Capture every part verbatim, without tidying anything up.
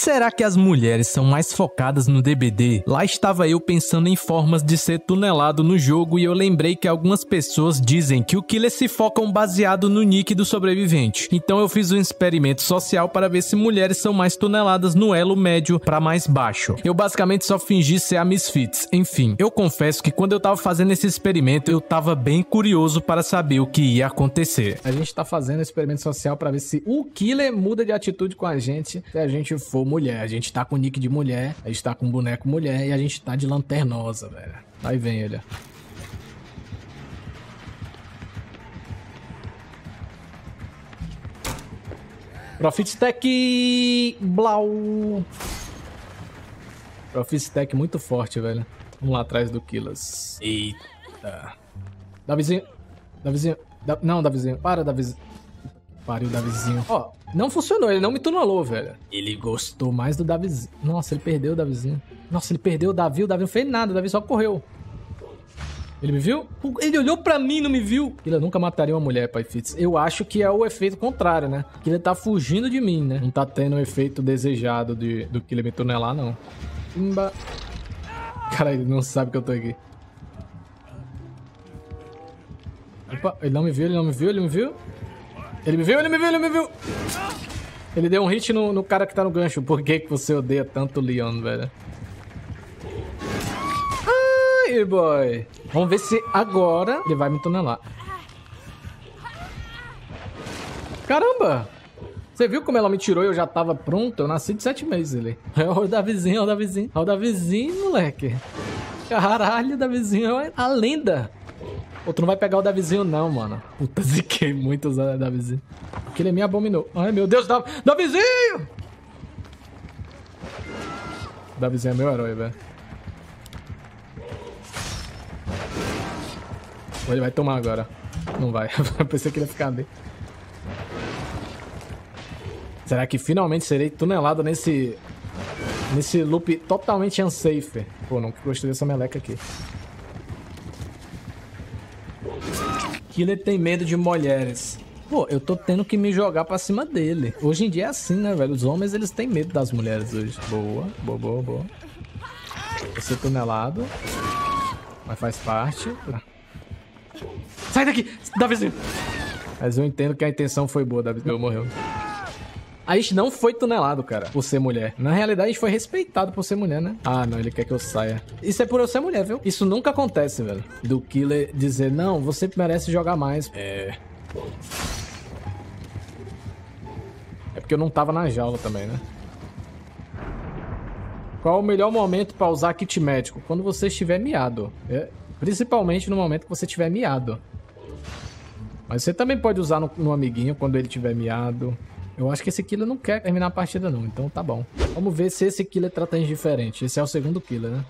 Será que as mulheres são mais focadas no D B D? Lá estava eu pensando em formas de ser tunelado no jogo e eu lembrei que algumas pessoas dizem que o killer se focam baseado no nick do sobrevivente. Então eu fiz um experimento social para ver se mulheres são mais tuneladas no elo médio para mais baixo. Eu basicamente só fingi ser a Misfits. Enfim, eu confesso que quando eu tava fazendo esse experimento, eu tava bem curioso para saber o que ia acontecer. A gente tá fazendo um experimento social para ver se o killer muda de atitude com a gente se a gente for mulher. A gente tá com nick de mulher, a gente tá com boneco mulher e a gente tá de lanternosa, velho. Aí vem ele. Profit Stack Blau. Profit Stack muito forte, velho. Vamos lá atrás do Killas. Eita. Davizinho. Davizinho. Da... Não, Davizinho. Para, Davizinho. Pariu, Davizinho. Ó, não funcionou. Ele não me tunelou, velho. Ele gostou mais do Davizinho. Nossa, ele perdeu o Davizinho. Nossa, ele perdeu o Davi. O Davi não fez nada. O Davi só correu. Ele me viu? Ele olhou pra mim e não me viu. Ele nunca mataria uma mulher, Pai Fitz. Eu acho que é o efeito contrário, né? Que ele tá fugindo de mim, né? Não tá tendo o efeito desejado de, do que ele me tunelar, não. Imba. Cara, ele não sabe que eu tô aqui. Opa, ele não me viu, ele não me viu, ele me viu. Ele me viu, ele me viu, ele me viu. Ele deu um hit no, no cara que tá no gancho. Por que que você odeia tanto o Leon, velho? Ai, boy. Vamos ver se agora ele vai me tunelar. Caramba! Você viu como ela me tirou e eu já tava pronto? Eu nasci de sete meses ali. É o Davizinho, é o Davizinho. É o Davizinho, moleque. Caralho, Davizinho é a lenda. Pô, tu não vai pegar o Davizinho não, mano. Puta, ziquei muito usando o Davizinho. Porque ele me abominou. Ai, meu Deus, Dav... Davizinho! O Davizinho é meu herói, velho. Ele vai tomar agora. Não vai. Eu pensei que ele ia ficar ali. Será que finalmente serei tunelado nesse... Nesse loop totalmente unsafe? Pô, não gostei dessa meleca aqui. Killer tem medo de mulheres. Pô, eu tô tendo que me jogar pra cima dele. Hoje em dia é assim, né, velho? Os homens, eles têm medo das mulheres hoje. Boa, boa, boa, boa. Vou ser tunelado. Mas faz parte. Sai daqui! Davizinho! Mas eu entendo que a intenção foi boa, Davizinho morreu. A gente não foi tunelado, cara, por ser mulher. Na realidade, a gente foi respeitado por ser mulher, né? Ah, não, ele quer que eu saia. Isso é por eu ser mulher, viu? Isso nunca acontece, velho. Do killer dizer, não, você merece jogar mais. É... É porque eu não tava na jaula também, né? Qual o melhor momento pra usar kit médico? Quando você estiver miado. É... Principalmente no momento que você estiver miado. Mas você também pode usar no, no amiguinho quando ele estiver miado. Eu acho que esse killer não quer terminar a partida não, então tá bom. Vamos ver se esse killer trata de diferente. Esse é o segundo killer, né?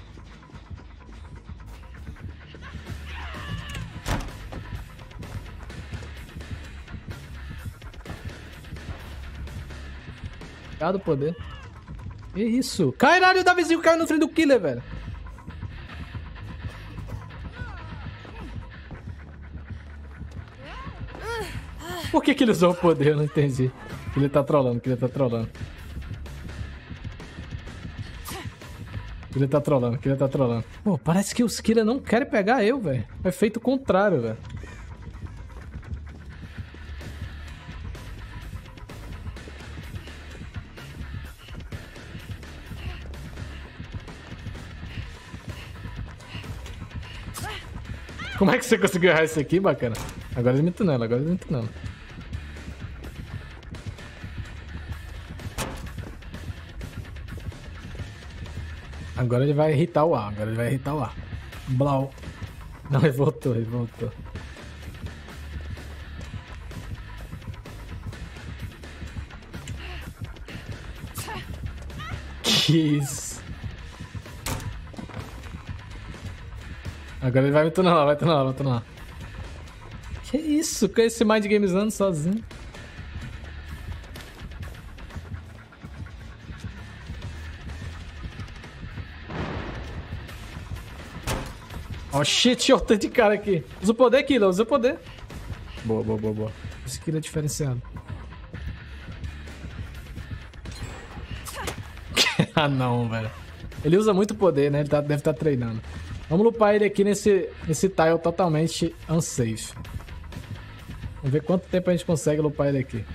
Obrigado, poder. Que isso? Caralho, o Davizinho caiu no frente do killer, velho. Por que que ele usou o poder? Eu não entendi. Que ele tá trolando, que ele tá trolando. Que ele tá trolando, que ele tá trolando. Pô, parece que os killers não querem pegar eu, velho. É feito o contrário, velho. Como é que você conseguiu errar isso aqui, bacana? Agora ele me tunela, agora ele me tunela. Agora ele vai irritar o ar, agora ele vai irritar o ar. Blau. Não, ele voltou, ele voltou. Que isso? Agora ele vai me tunelar, vai tunelar, vai tunelar. Que isso? Com esse Mind Games andando sozinho. Oh shit, olha o tanto de cara aqui. Usa o poder, Killer, usa o poder. Boa, boa, boa, boa. Esse Killer é diferenciado. Ah, não, velho. Ele usa muito poder, né? Ele tá, deve estar tá treinando. Vamos lupar ele aqui nesse, nesse tile totalmente unsafe. Vamos ver quanto tempo a gente consegue lupar ele aqui.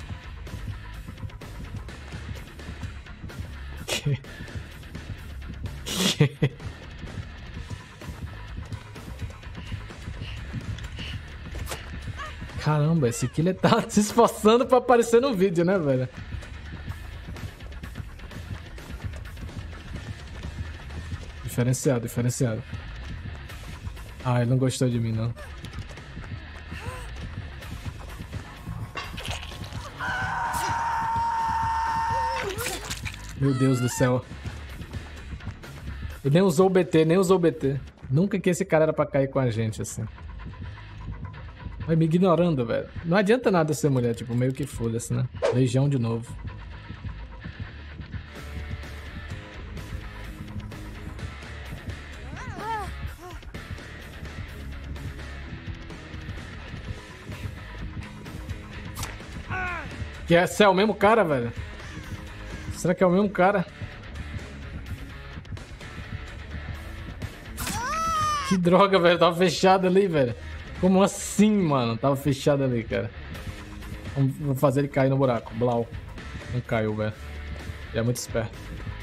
Caramba, esse killer tá se esforçando pra aparecer no vídeo, né, velho? Diferenciado, diferenciado. Ah, ele não gostou de mim, não. Meu Deus do céu. Ele nem usou o B T, nem usou o B T. Nunca que esse cara era pra cair com a gente, assim. Vai me ignorando, velho. Não adianta nada ser mulher, tipo, meio que foda-se, né? Legião de novo. Que é, é o mesmo cara, velho? Será que é o mesmo cara? Que droga, velho. Tava fechado ali, velho. Como assim, mano? Tava fechado ali, cara. Vamos fazer ele cair no buraco. Blau. Não caiu, velho. Ele é muito esperto.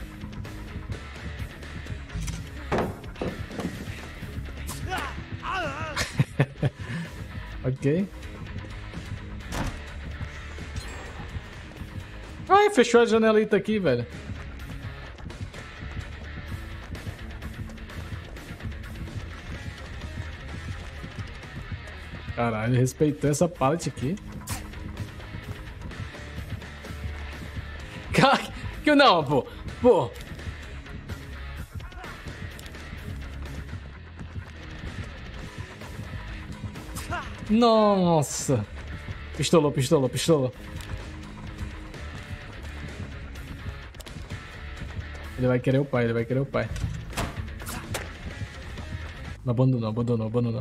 Ok. Ai, fechou a janelita aqui, velho. Caralho, respeitou essa pallet aqui. Que não, pô. Pô. Nossa. Pistolou, pistolou, pistolou. Ele vai querer o pai, ele vai querer o pai. Não abandonou, abandonou, abandonou.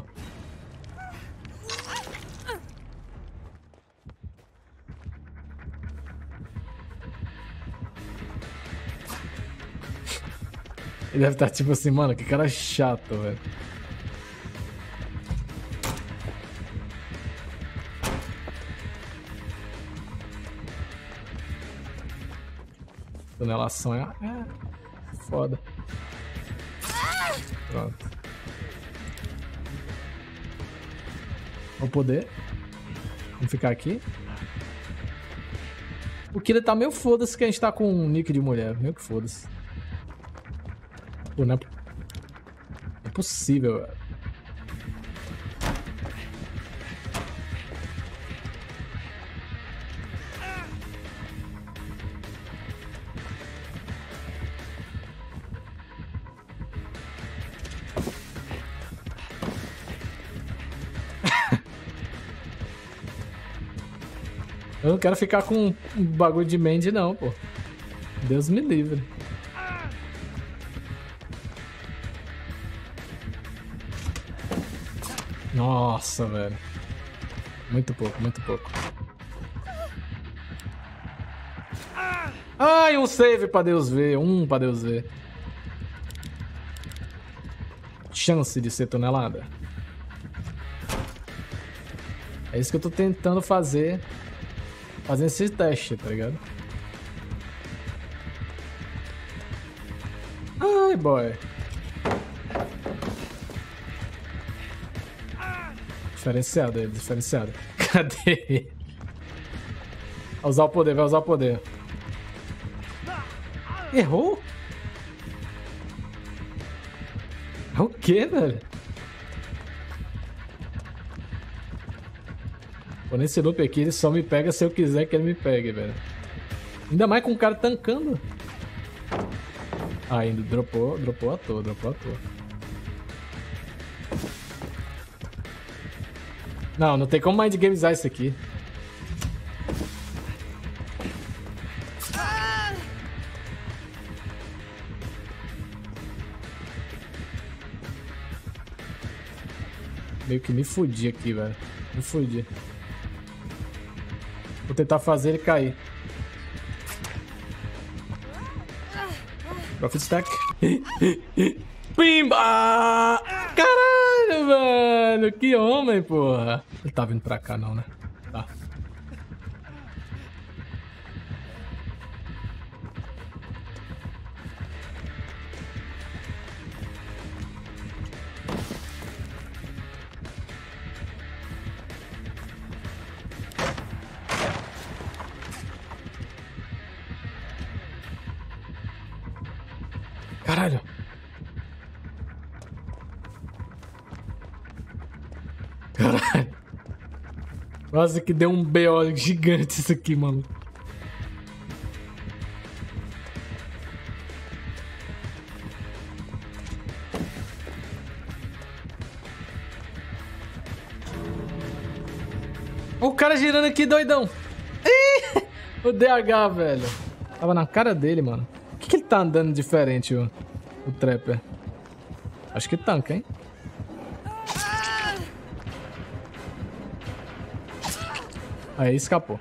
Ele deve estar tipo assim, mano, que cara chato, velho. Tunelação é, é foda. Pronto. Vou poder. Vamos ficar aqui. O killer tá meio foda-se que a gente tá com um nick de mulher. Meio que foda-se. Pô, não é... é possível, velho. Eu não quero ficar com um bagulho de Mandy, não, pô. Deus me livre. Nossa, velho. Muito pouco, muito pouco. Ai, um save pra Deus ver. Um pra Deus ver. Chance de ser tonelada. É isso que eu tô tentando fazer. Fazendo esse teste, tá ligado? Ai, boy. Diferenciado ele, diferenciado. Cadê? Vai usar o poder, vai usar o poder. Errou? É o que, velho? Pô, nesse loop aqui ele só me pega se eu quiser que ele me pegue, velho. Ainda mais com o cara tancando. Ah, ainda dropou, dropou à toa, dropou à toa. Não, não tem como mind gamizar isso aqui. Meio que me fudi aqui, velho. Me fudi. Vou tentar fazer ele cair. Profit stack. Pimba! Caralho, velho. Que homem, porra. Ele tá vindo pra cá, não, né? Tá. Caralho. Caralho. Quase que deu um B O gigante isso aqui, mano. O cara girando aqui, doidão. Ih, o D H, velho. Tava na cara dele, mano. Por que, que ele tá andando diferente, o, o Trapper? Acho que tanca, hein? Aí, escapou.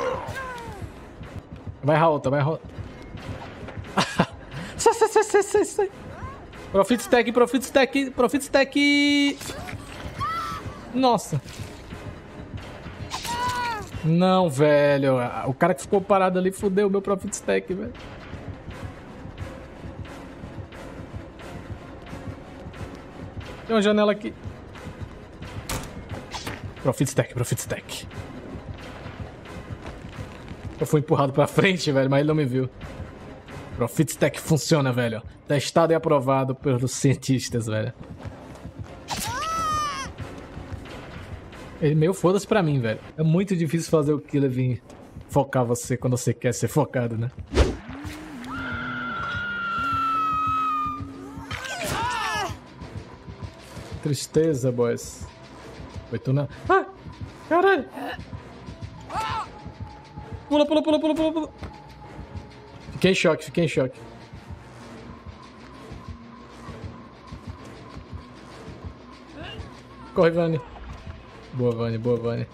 Vai Raulta, vai Raulta. Sai, sai, sai, sai, sai, sai. Profit stack, profit stack, profit stack. Nossa. Não, velho. O cara que ficou parado ali fudeu o meu profit stack, velho. Tem uma janela aqui. Profit stack, profit stack. Eu fui empurrado pra frente, velho, mas ele não me viu. Profit stack funciona, velho. Testado e aprovado pelos cientistas, velho. Ele meio foda-se pra mim, velho. É muito difícil fazer o killer vir focar você quando você quer ser focado, né? Tristeza, boys. Foi tu na... Ah! Caralho! Pula, pula, pula, pula, pula, pula. Fiquei em choque, fiquei em choque. Corre, Vani. Boa, Vani, boa, Vani.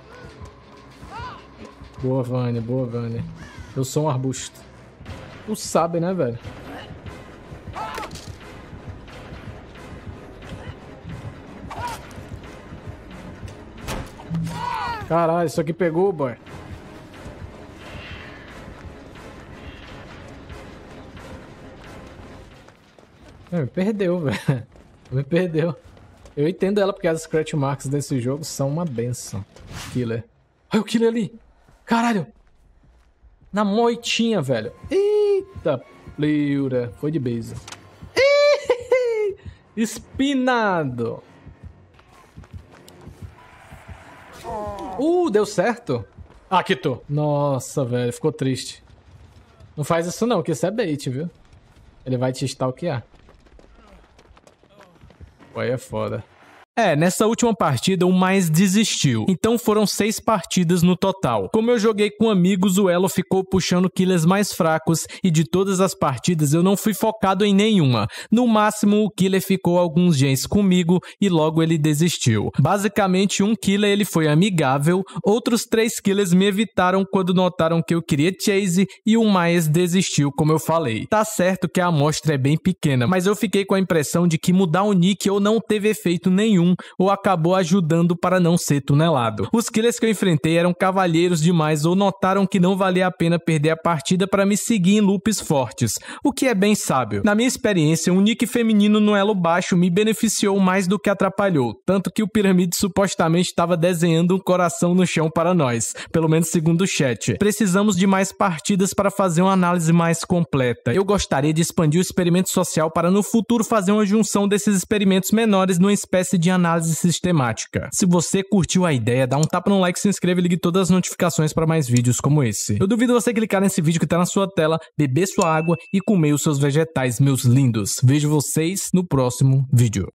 Boa, Vani, boa, Vani. Eu sou um arbusto. Tu sabe, né, velho? Caralho, isso aqui pegou, boy. Me perdeu, velho. Me perdeu. Eu entendo ela porque as scratch marks desse jogo são uma benção. Killer. Olha o killer ali. Caralho. Na moitinha, velho. Eita, pleura. Foi de base. Espinado. Uh, deu certo. Ah, quitou. Nossa, velho. Ficou triste. Não faz isso não, que isso é bait, viu? Ele vai te stalkear. Aí é foda. É, nessa última partida o mais desistiu, então foram seis partidas no total. Como eu joguei com amigos, o elo ficou puxando killers mais fracos e de todas as partidas eu não fui focado em nenhuma. No máximo o killer ficou alguns gens comigo e logo ele desistiu. Basicamente um killer ele foi amigável, outros três killers me evitaram quando notaram que eu queria chase e o mais desistiu, como eu falei. Tá certo que a amostra é bem pequena, mas eu fiquei com a impressão de que mudar o nick ou não teve efeito nenhum ou acabou ajudando para não ser tunelado. Os killers que eu enfrentei eram cavalheiros demais ou notaram que não valia a pena perder a partida para me seguir em loops fortes, o que é bem sábio. Na minha experiência, um nick feminino no elo baixo me beneficiou mais do que atrapalhou, tanto que o Pyramid supostamente estava desenhando um coração no chão para nós, pelo menos segundo o chat. Precisamos de mais partidas para fazer uma análise mais completa. Eu gostaria de expandir o experimento social para no futuro fazer uma junção desses experimentos menores numa espécie de análise sistemática. Se você curtiu a ideia, dá um tapa no like, se inscreve e ligue todas as notificações para mais vídeos como esse. Eu duvido você clicar nesse vídeo que está na sua tela, beber sua água e comer os seus vegetais, meus lindos. Vejo vocês no próximo vídeo.